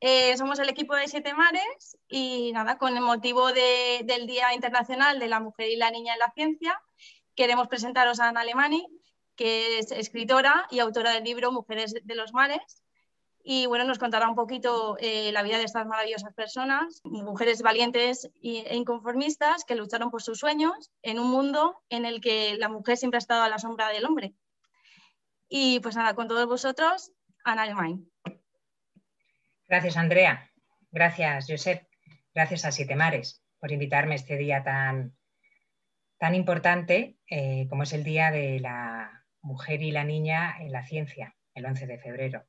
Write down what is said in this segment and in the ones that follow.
Somos el equipo de Siete Mares y nada, con el motivo del Día Internacional de la Mujer y la Niña en la Ciencia, queremos presentaros a Ana Alemany, que es escritora y autora del libro Mujeres de los Mares. Y bueno, nos contará un poquito la vida de estas maravillosas personas, mujeres valientes e inconformistas que lucharon por sus sueños en un mundo en el que la mujer siempre ha estado a la sombra del hombre. Y pues nada, con todos vosotros, Ana Alemany. Gracias, Andrea. Gracias, Josep. Gracias a Siete Mares por invitarme a este día tan importante como es el Día de la Mujer y la Niña en la Ciencia, el 11 de febrero.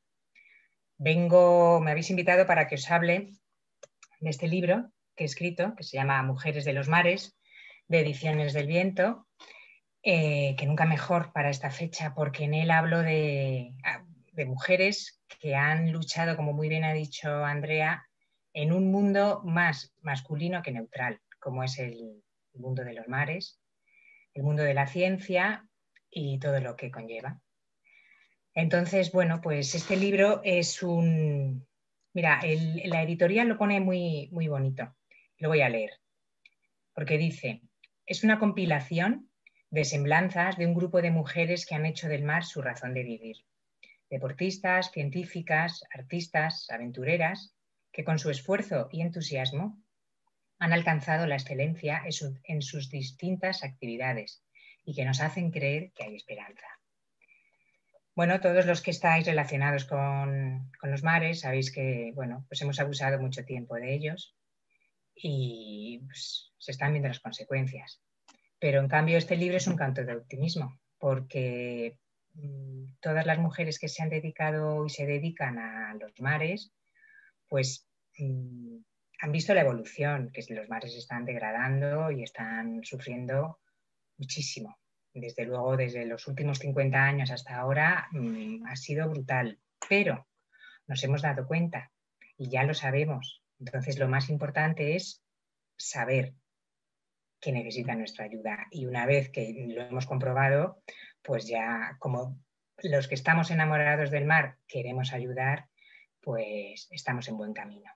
Me habéis invitado para que os hable de este libro que he escrito, que se llama Mujeres de los Mares, de Ediciones del Viento, que nunca mejor para esta fecha, porque en él hablo de mujeres que han luchado, como muy bien ha dicho Andrea, en un mundo más masculino que neutral, como es el mundo de los mares, el mundo de la ciencia y todo lo que conlleva. Entonces, bueno, pues este libro es un... Mira, la editorial lo pone muy, muy bonito. Lo voy a leer, porque dice, es una compilación de semblanzas de un grupo de mujeres que han hecho del mar su razón de vivir. Deportistas, científicas, artistas, aventureras, que con su esfuerzo y entusiasmo han alcanzado la excelencia en sus distintas actividades y que nos hacen creer que hay esperanza. Bueno, todos los que estáis relacionados con los mares sabéis que, bueno, pues hemos abusado mucho tiempo de ellos y pues, se están viendo las consecuencias. Pero en cambio este libro es un canto de optimismo, porque todas las mujeres que se han dedicado y se dedican a los mares, pues han visto la evolución, que los mares están degradando y están sufriendo muchísimo. Desde luego, desde los últimos 50 años hasta ahora ha sido brutal, pero nos hemos dado cuenta y ya lo sabemos. Entonces, lo más importante es saber que necesitan nuestra ayuda. Y una vez que lo hemos comprobado, pues ya como los que estamos enamorados del mar queremos ayudar, pues estamos en buen camino.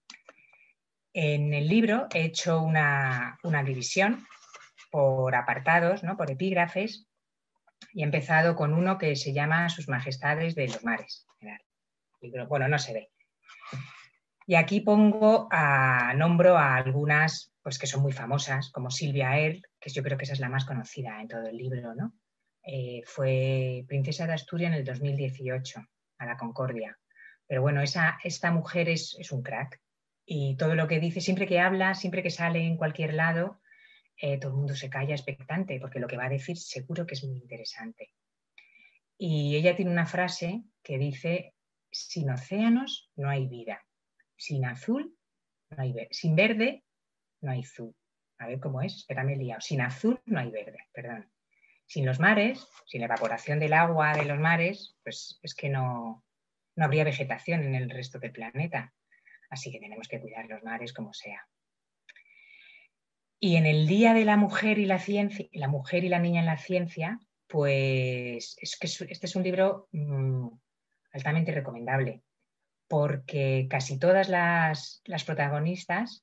En el libro he hecho una división por apartados, ¿no? Por epígrafes, y he empezado con uno que se llama Sus Majestades de los Mares. Bueno, no se ve. Y aquí nombro a algunas pues, que son muy famosas, como Silvia Earle, que yo creo que esa es la más conocida en todo el libro, ¿no? Fue princesa de Asturias en el 2018, a la Concordia. Pero bueno, esta mujer es un crack. Y todo lo que dice, siempre que habla, siempre que sale en cualquier lado, todo el mundo se calla expectante, porque lo que va a decir seguro que es muy interesante. Y ella tiene una frase que dice, sin océanos no hay vida, sin azul no hay verde, sin verde no hay azul. A ver cómo es, espérame, he liado. Sin azul no hay verde, perdón. Sin los mares, sin la evaporación del agua de los mares, pues es que no habría vegetación en el resto del planeta. Así que tenemos que cuidar los mares como sea. Y en el Día de la Mujer y la Ciencia, la Mujer y la Niña en la Ciencia, pues es que este es un libro altamente recomendable, porque casi todas las protagonistas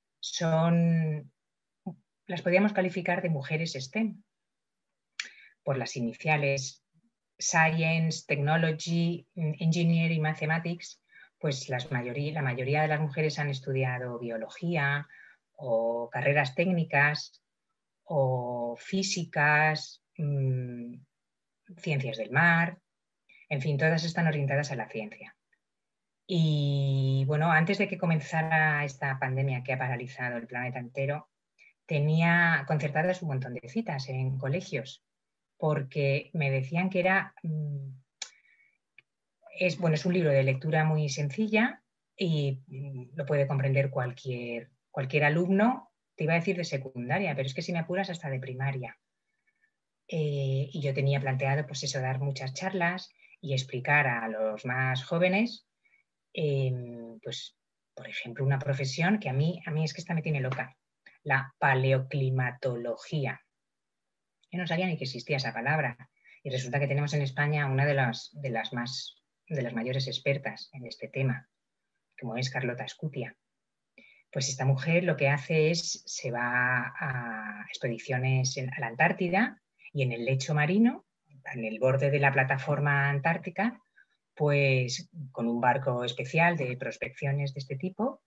las podríamos calificar de mujeres STEM, por las iniciales Science, Technology, Engineering y Mathematics, pues la mayoría de las mujeres han estudiado biología o carreras técnicas o físicas, ciencias del mar, en fin, todas están orientadas a la ciencia. Y bueno, antes de que comenzara esta pandemia que ha paralizado el planeta entero, tenía concertadas un montón de citas en colegios, porque me decían que es un libro de lectura muy sencilla y lo puede comprender cualquier alumno, te iba a decir de secundaria, pero es que si me apuras hasta de primaria. Y yo tenía planteado pues eso, dar muchas charlas y explicar a los más jóvenes pues, por ejemplo, una profesión que a mí es que esta me tiene loca, la paleoclimatología. Yo no sabía ni que existía esa palabra y resulta que tenemos en España una de las mayores expertas en este tema. como es Carlota Scutia. Pues esta mujer lo que hace es, se va a expediciones a la Antártida y en el lecho marino, en el borde de la plataforma antártica, pues con un barco especial de prospecciones de este tipo,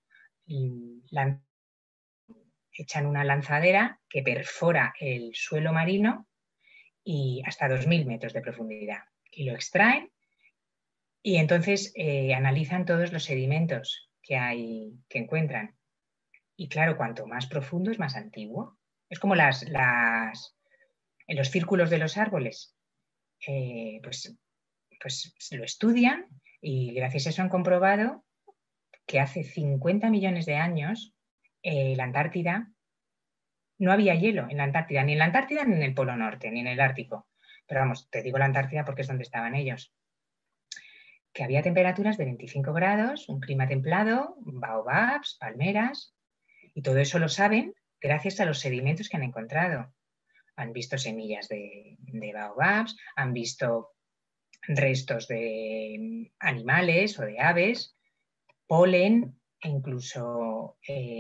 echan una lanzadera que perfora el suelo marino y hasta 2000 metros de profundidad. Y lo extraen y entonces analizan todos los sedimentos que encuentran. Y claro, cuanto más profundo es más antiguo. Es como en los círculos de los árboles. Pues lo estudian y gracias a eso han comprobado que hace 50 millones de años la Antártida, no había hielo en la Antártida, ni en la Antártida ni en el Polo Norte, ni en el Ártico. Pero vamos, te digo la Antártida porque es donde estaban ellos. Que había temperaturas de 25 grados, un clima templado, baobabs, palmeras, y todo eso lo saben gracias a los sedimentos que han encontrado. Han visto semillas de baobabs, han visto restos de animales o de aves, polen e incluso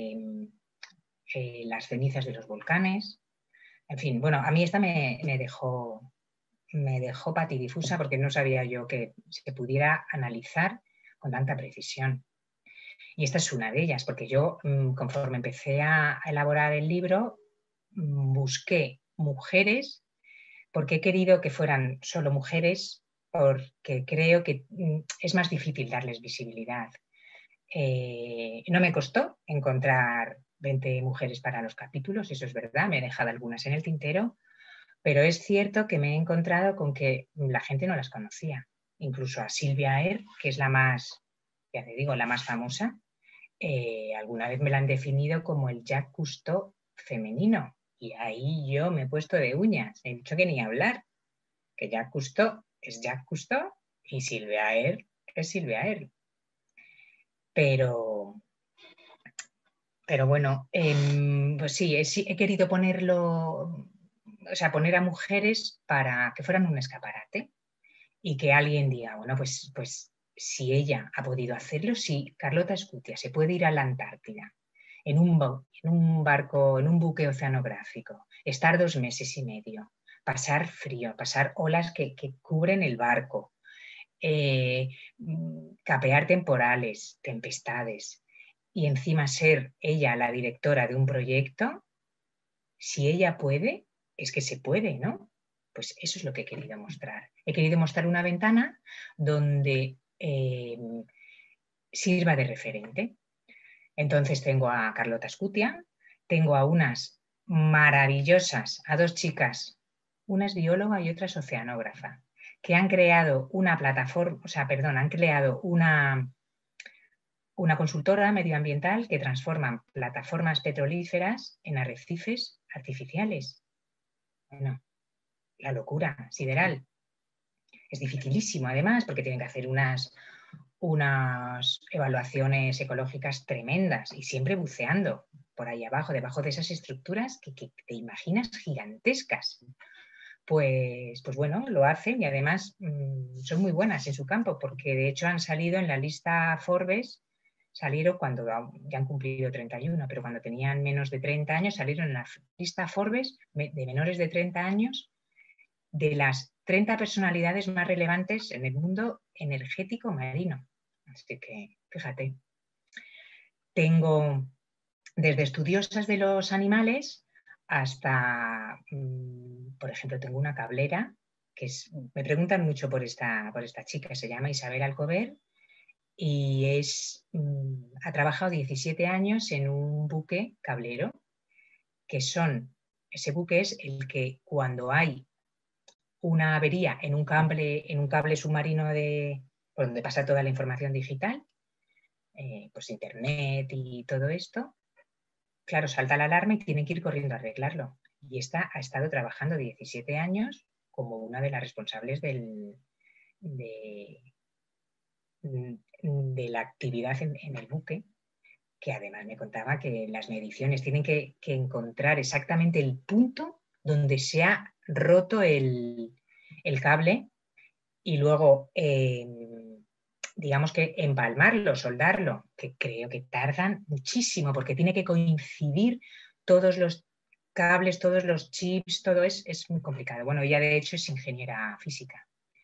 las cenizas de los volcanes. En fin, bueno, a mí esta me dejó patidifusa porque no sabía yo que se pudiera analizar con tanta precisión. Y esta es una de ellas, porque yo, conforme empecé a elaborar el libro, busqué mujeres, porque he querido que fueran solo mujeres, porque creo que es más difícil darles visibilidad. No me costó encontrar 20 mujeres para los capítulos, eso es verdad, me he dejado algunas en el tintero, pero es cierto que me he encontrado con que la gente no las conocía. Incluso a Silvia Aer, que es la más, ya te digo, la más famosa, alguna vez me la han definido como el Jacques Cousteau femenino. Y ahí yo me he puesto de uñas. He dicho que ni hablar. Que Jacques Cousteau es Jacques Cousteau y Silvia Aer es Silvia Aer. Pero bueno, pues sí, he querido ponerlo, o sea, poner a mujeres para que fueran un escaparate y que alguien diga, bueno, pues si ella ha podido hacerlo, si Carlota Scutia se puede ir a la Antártida en un barco, en un buque oceanográfico, estar 2 meses y medio, pasar frío, pasar olas que cubren el barco, capear temporales, tempestades y encima ser ella la directora de un proyecto, si ella puede, es que se puede, ¿no? Pues eso es lo que he querido mostrar. He querido mostrar una ventana donde sirva de referente. Entonces tengo a Carlota Scutia, tengo a unas maravillosas, a 2 chicas, una es bióloga y otra es oceanógrafa, que han creado una plataforma, han creado una consultora medioambiental que transforma plataformas petrolíferas en arrecifes artificiales. Bueno, la locura sideral. Es dificilísimo además porque tienen que hacer unas evaluaciones ecológicas tremendas y siempre buceando por ahí abajo, debajo de esas estructuras que te imaginas gigantescas. Pues bueno, lo hacen y además son muy buenas en su campo porque de hecho han salido en la lista Forbes, salieron cuando ya han cumplido 31, pero cuando tenían menos de 30 años salieron en la lista Forbes de menores de 30 años de las 30 personalidades más relevantes en el mundo energético marino. Así que, fíjate, tengo desde estudiosas de los animales hasta, por ejemplo, tengo una cablera, me preguntan mucho por esta chica, se llama Isabel Alcover y ha trabajado 17 años en un buque cablero, ese buque es el que cuando hay una avería en un cable submarino por donde pasa toda la información digital, pues internet y todo esto, claro, salta la alarma y tienen que ir corriendo a arreglarlo. Y esta ha estado trabajando 17 años como una de las responsables de la actividad en el buque, que además me contaba que las mediciones tienen que encontrar exactamente el punto donde se ha roto el cable y luego digamos que empalmarlo, soldarlo, que creo que tardan muchísimo porque tiene que coincidir todos los cables, todos los chips, todo es muy complicado. Bueno, ella de hecho es ingeniera física.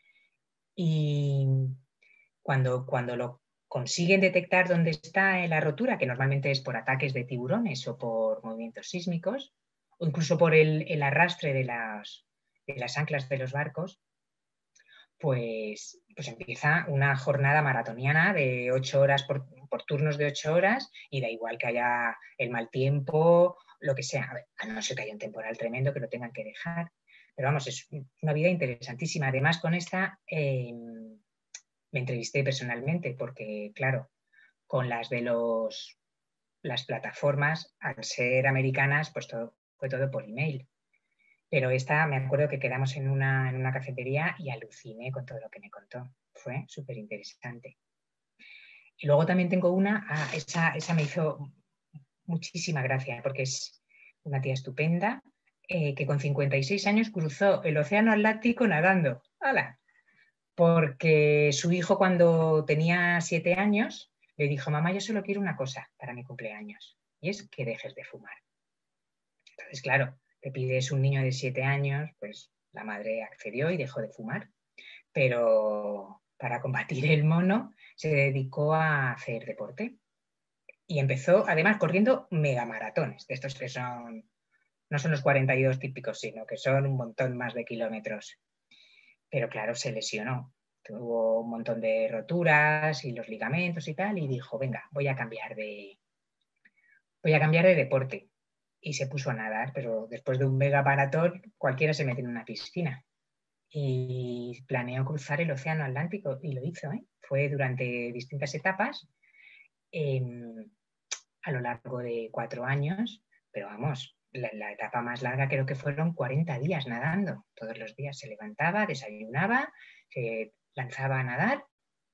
Y cuando lo consiguen detectar dónde está la rotura, que normalmente es por ataques de tiburones o por movimientos sísmicos, o incluso por el arrastre de las anclas de los barcos, pues empieza una jornada maratoniana de 8 horas por turnos de 8 horas, y da igual que haya el mal tiempo, lo que sea, a no ser que haya un temporal tremendo que lo tengan que dejar. Pero vamos, es una vida interesantísima. Además, con esta me entrevisté personalmente porque, claro, con las las plataformas, al ser americanas, pues fue todo por email. Pero esta, me acuerdo que quedamos en una cafetería y aluciné con todo lo que me contó. Fue súper interesante. Y luego también tengo esa me hizo muchísima gracia porque es una tía estupenda que con 56 años cruzó el océano Atlántico nadando. ¡Hala! Porque su hijo, cuando tenía 7 años, le dijo: mamá, yo solo quiero una cosa para mi cumpleaños, y es que dejes de fumar. Entonces, claro, te pides un niño de 7 años, pues la madre accedió y dejó de fumar. Pero para combatir el mono se dedicó a hacer deporte y empezó además corriendo megamaratones, de estos que no son los 42 típicos, sino que son un montón más de kilómetros. Pero claro, se lesionó, tuvo un montón de roturas y los ligamentos y tal, y dijo: venga, voy a cambiar de deporte. Y se puso a nadar, pero después de un mega maratón cualquiera se mete en una piscina. Y planeó cruzar el océano Atlántico y lo hizo, ¿eh? Fue durante distintas etapas a lo largo de 4 años, pero vamos, la etapa más larga creo que fueron 40 días nadando. Todos los días se levantaba, desayunaba, se lanzaba a nadar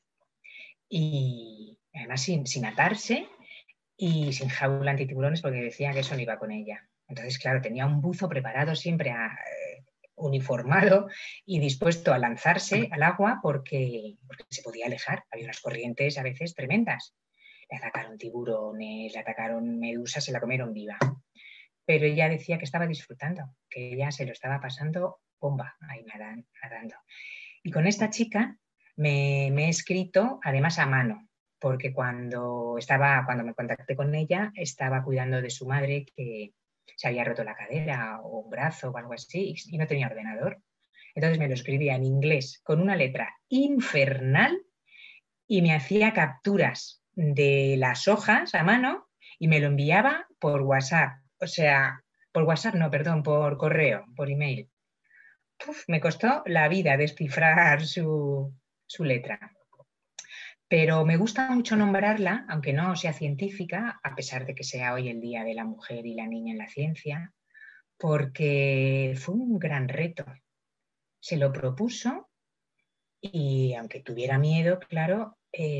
y además sin atarse y sin jaula antitiburones, porque decía que eso no iba con ella. Entonces, claro, tenía un buzo preparado siempre uniformado y dispuesto a lanzarse al agua porque se podía alejar. Había unas corrientes a veces tremendas. Le atacaron tiburones, le atacaron medusas, se la comieron viva. Pero ella decía que estaba disfrutando, que ella se lo estaba pasando bomba ahí nadando. Y con esta chica me he escrito además a mano, porque cuando me contacté con ella, estaba cuidando de su madre que se había roto la cadera o un brazo o algo así y no tenía ordenador. Entonces me lo escribía en inglés con una letra infernal y me hacía capturas de las hojas a mano y me lo enviaba por WhatsApp. O sea, por WhatsApp no, perdón, por correo, por email. Me costó la vida descifrar su letra. Pero me gusta mucho nombrarla, aunque no sea científica, a pesar de que sea hoy el Día de la Mujer y la Niña en la Ciencia, porque fue un gran reto. Se lo propuso y, aunque tuviera miedo, claro,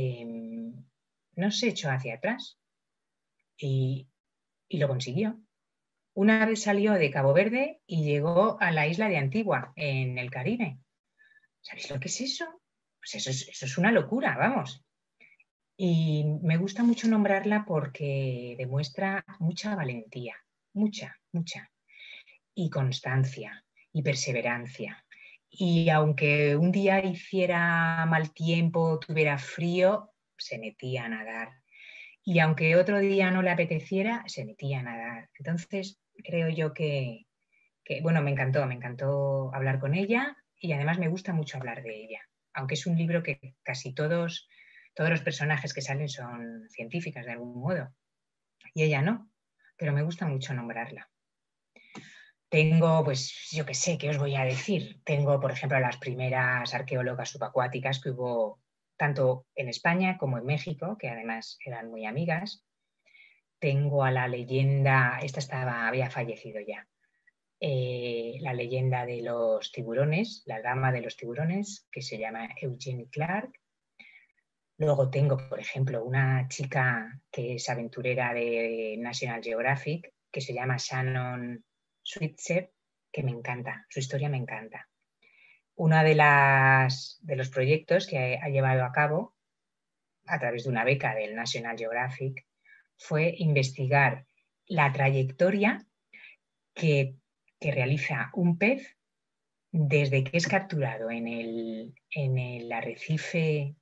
no se echó hacia atrás y lo consiguió. Una vez salió de Cabo Verde y llegó a la isla de Antigua, en el Caribe. ¿Sabéis lo que es eso? Pues eso es una locura, vamos. Y me gusta mucho nombrarla porque demuestra mucha valentía, mucha, y constancia, y perseverancia. Y aunque un día hiciera mal tiempo, tuviera frío, se metía a nadar. Y aunque otro día no le apeteciera, se metía a nadar. Entonces, creo yo bueno, me encantó hablar con ella y además me gusta mucho hablar de ella, aunque es un libro que casi todos los personajes que salen son científicas de algún modo y ella no, pero me gusta mucho nombrarla. Tengo, pues yo qué sé, ¿qué os voy a decir? Tengo, por ejemplo, a las primeras arqueólogas subacuáticas que hubo tanto en España como en México, que además eran muy amigas. Tengo a la leyenda, había fallecido ya, la leyenda de los tiburones, la dama de los tiburones, que se llama Eugenie Clark. Luego tengo, por ejemplo, una chica que es aventurera de National Geographic, que se llama Shannon Switzer, que me encanta, su historia me encanta. Uno de los proyectos que ha llevado a cabo a través de una beca del National Geographic, fue investigar la trayectoria que realiza un pez desde que es capturado en el arrecife,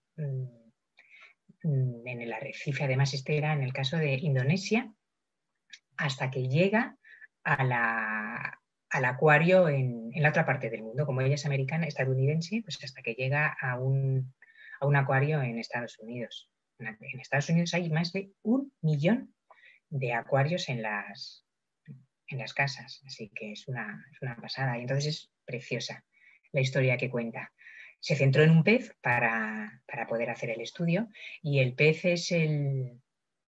además este era en el caso de Indonesia, hasta que llega al acuario en la otra parte del mundo. Como ella es americana, estadounidense, pues hasta que llega a un acuario en Estados Unidos. En Estados Unidos hay más de 1 millón de acuarios en las casas, así que es una pasada. Y entonces es preciosa la historia que cuenta. Se centró en un pez para poder hacer el estudio, y el pez es el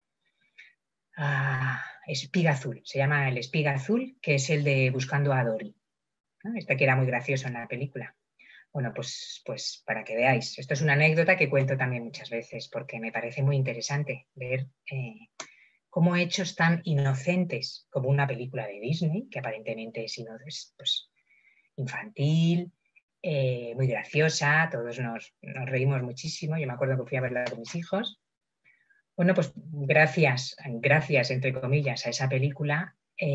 espiga azul, se llama el espiga azul, que es el de Buscando a Dory, ¿no? Este que era muy gracioso en la película. Bueno, pues para que veáis, esto es una anécdota que cuento también muchas veces, porque me parece muy interesante ver cómo hechos tan inocentes como una película de Disney, que aparentemente es pues, infantil, muy graciosa, todos nos reímos muchísimo. Yo me acuerdo que fui a verla con mis hijos. Bueno, pues gracias, entre comillas, a esa película,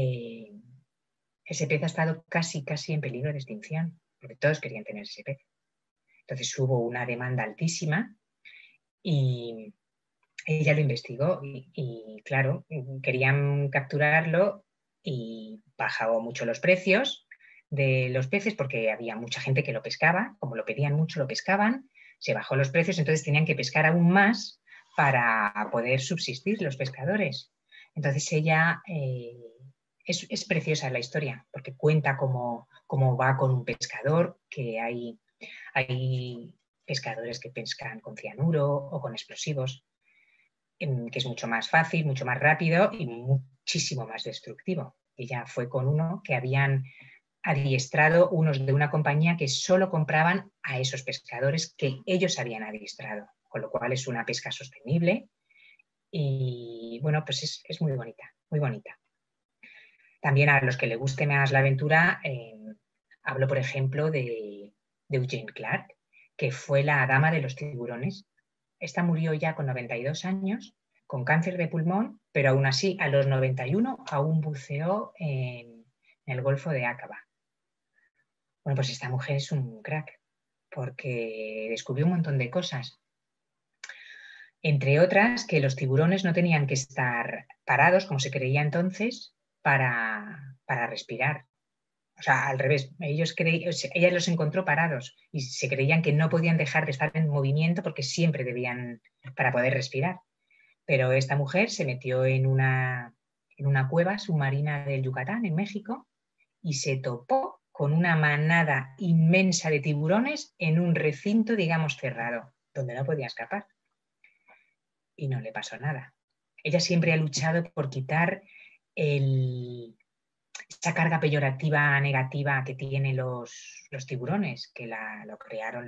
ese pez ha estado casi en peligro de extinción, porque todos querían tener ese pez. Entonces hubo una demanda altísima y ella lo investigó y claro, querían capturarlo y bajó mucho los precios de los peces porque había mucha gente que lo pescaba, como lo pedían mucho, lo pescaban, se bajó los precios, entonces tenían que pescar aún más para poder subsistir los pescadores. Entonces ella, es preciosa la historia, porque cuenta cómo va con un pescador, que hay pescadores que pescan con cianuro o con explosivos, que es mucho más fácil, mucho más rápido y muchísimo más destructivo. Ella fue con uno que habían adiestrado unos de una compañía que solo compraban a esos pescadores que ellos habían adiestrado, con lo cual es una pesca sostenible y bueno, pues es muy bonita, muy bonita. También a los que les guste más la aventura, hablo por ejemplo de Eugene Clark, que fue la dama de los tiburones. Esta murió ya con 92 años, con cáncer de pulmón, pero aún así a los 91 aún buceó en el Golfo de Aqaba. Bueno, pues esta mujer es un crack, porque descubrió un montón de cosas. Entre otras, que los tiburones no tenían que estar parados, como se creía entonces, para respirar. O sea, al revés, ella los encontró parados y se creían que no podían dejar de estar en movimiento porque siempre debían, para poder respirar. Pero esta mujer se metió en una cueva submarina del Yucatán, en México, y se topó con una manada inmensa de tiburones en un recinto, digamos, cerrado, donde no podía escapar. Y no le pasó nada. Ella siempre ha luchado por quitar esa carga peyorativa negativa que tienen los tiburones, que lo crearon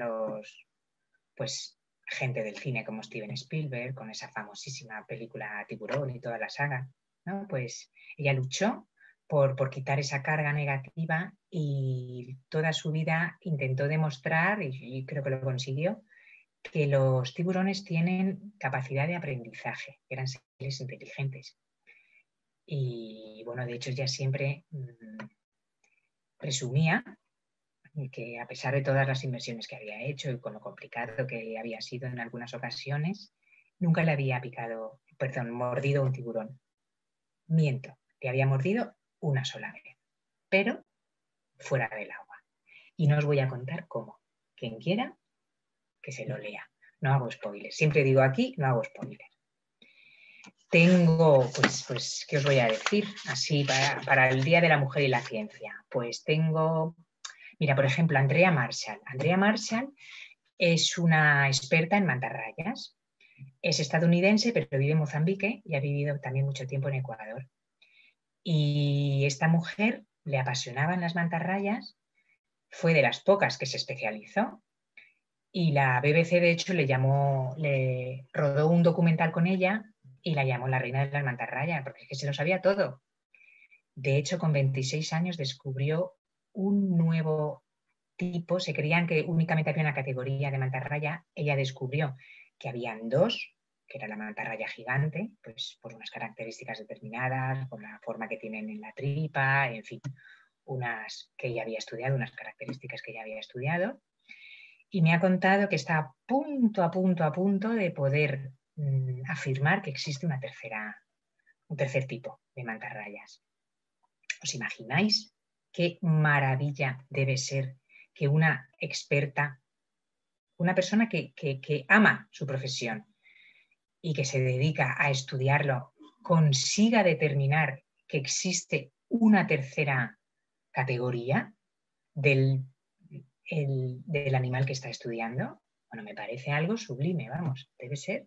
gente del cine como Steven Spielberg, con esa famosísima película Tiburón y toda la saga, ¿no? Pues ella luchó por quitar esa carga negativa y toda su vida intentó demostrar, y creo que lo consiguió, que los tiburones tienen capacidad de aprendizaje, eran seres inteligentes. Y bueno, de hecho ella siempre presumía que a pesar de todas las inversiones que había hecho y con lo complicado que había sido en algunas ocasiones, nunca le había mordido un tiburón. Miento, le había mordido una sola vez, pero fuera del agua. Y no os voy a contar cómo. Quien quiera, que se lo lea. No hago spoilers. Siempre digo aquí, no hago spoilers. Tengo, pues, ¿qué os voy a decir? Así, para el Día de la Mujer y la Ciencia. Pues tengo, mira, por ejemplo, Andrea Marshall. Andrea Marshall es una experta en mantarrayas. Es estadounidense, pero vive en Mozambique y ha vivido también mucho tiempo en Ecuador. Y esta mujer le apasionaban las mantarrayas, fue de las pocas que se especializó. Y la BBC, de hecho, le rodó un documental con ella y la llamó la reina de las mantarrayas, porque es que se lo sabía todo. De hecho, con 26 años descubrió un nuevo tipo. Se creían que únicamente había una categoría de mantarraya. Ella descubrió que habían dos que era la mantarraya gigante, pues por unas características determinadas, por la forma que tienen en la tripa, en fin, unas que ella había estudiado, unas características que ella había estudiado. Y me ha contado que está a punto de poder afirmar que existe un tercer tipo de mantarrayas. ¿Os imagináis qué maravilla debe ser que una experta, una persona que ama su profesión y que se dedica a estudiarlo, consiga determinar que existe una tercera categoría del animal que está estudiando? Bueno, me parece algo sublime, vamos, debe ser.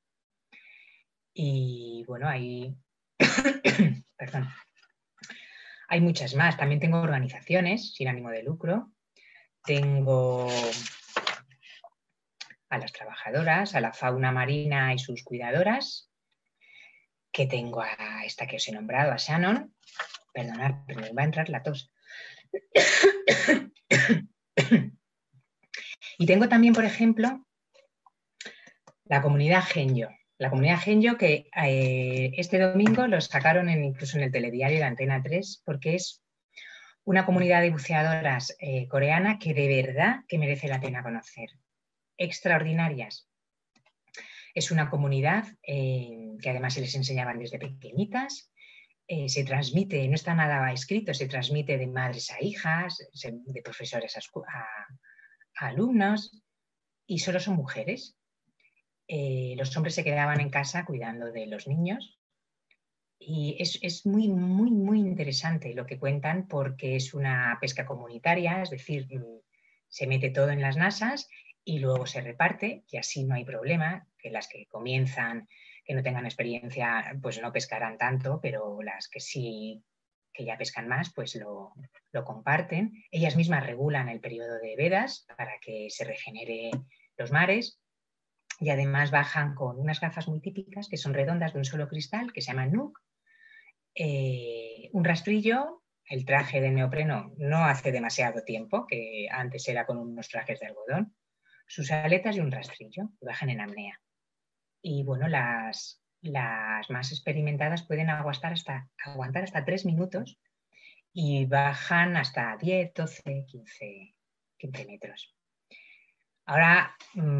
Y bueno, perdón, hay muchas más. También tengo organizaciones sin ánimo de lucro. Tengo a las trabajadoras, a la fauna marina y sus cuidadoras, que tengo a esta que os he nombrado, a Shannon. Perdonad, pero me va a entrar la tos. Y tengo también, por ejemplo, la comunidad Genyo. La comunidad Genyo que este domingo lo sacaron incluso en el telediario de Antena 3, porque es una comunidad de buceadoras coreana que de verdad que merece la pena conocer. Extraordinarias. Es una comunidad que además se les enseñaban desde pequeñitas, se transmite, no está nada escrito, se transmite de madres a hijas, de profesores a alumnos, y solo son mujeres. Los hombres se quedaban en casa cuidando de los niños. Y es muy, muy, muy interesante lo que cuentan, porque es una pesca comunitaria, es decir, se mete todo en las nasas y luego se reparte, y así no hay problema, que las que comienzan, que no tengan experiencia, pues no pescarán tanto, pero las que sí, que ya pescan más, pues lo comparten. Ellas mismas regulan el periodo de vedas para que se regenere los mares, y además bajan con unas gafas muy típicas que son redondas de un solo cristal, que se llaman Nuuk, un rastrillo. El traje de neopreno no hace demasiado tiempo, que antes era con unos trajes de algodón, sus aletas y un rastrillo, y bajan en apnea. Y bueno, las más experimentadas pueden aguantar hasta 3 minutos y bajan hasta 10, 12, 15 metros. Ahora,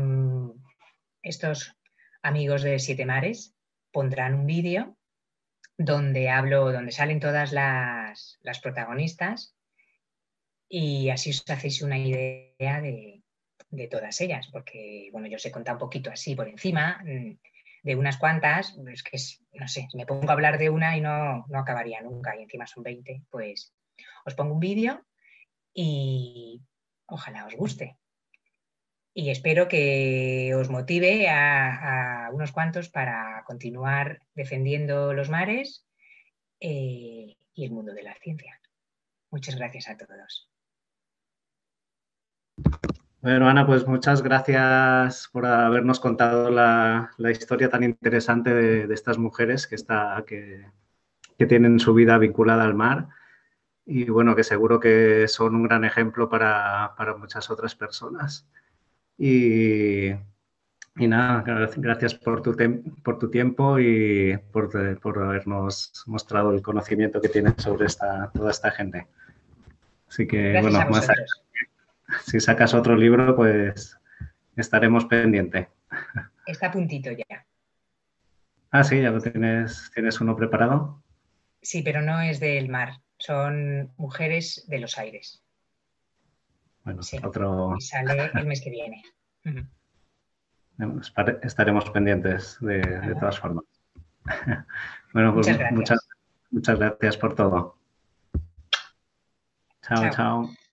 estos amigos de Siete Mares pondrán un vídeo donde salen todas las protagonistas, y así os hacéis una idea de todas ellas, porque bueno, yo os he contado un poquito así por encima de unas cuantas. Es que no sé, me pongo a hablar de una y no acabaría nunca, y encima son 20, pues os pongo un vídeo y ojalá os guste. Y espero que os motive a unos cuantos para continuar defendiendo los mares y el mundo de la ciencia. Muchas gracias a todos. Bueno, Ana, pues muchas gracias por habernos contado la historia tan interesante de estas mujeres que tienen su vida vinculada al mar, y bueno, que seguro que son un gran ejemplo para muchas otras personas. Y nada, gracias por tu tiempo y por habernos mostrado el conocimiento que tienes sobre toda esta gente. Así que, gracias, bueno, a vosotros. Si sacas otro libro, pues estaremos pendientes. Está a puntito ya. Ah, sí, ya lo tienes uno preparado. Sí, pero no es del mar, son mujeres de los aires. Bueno, sí, otro... Y sale el mes que viene. Estaremos pendientes de todas formas. Bueno, pues muchas gracias. Muchas gracias por todo. Chao, chao.